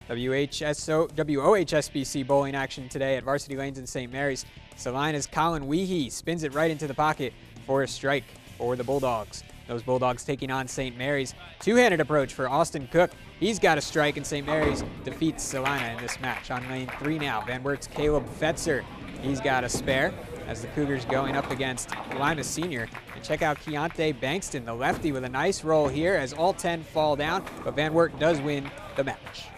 WOHSBC bowling action today at Varsity Lanes in St. Mary's. Salina's Colin Weehee spins it right into the pocket for a strike for the Bulldogs. Those Bulldogs taking on St. Mary's. Two-handed approach for Austin Cook. He's got a strike, and St. Mary's defeats Salina in this match. On lane 3 now, Van Wert's Caleb Fetzer. He's got a spare as the Cougars going up against Lima Senior. And check out Keontae Bankston, the lefty, with a nice roll here as all 10 fall down, but Van Wert does win the match.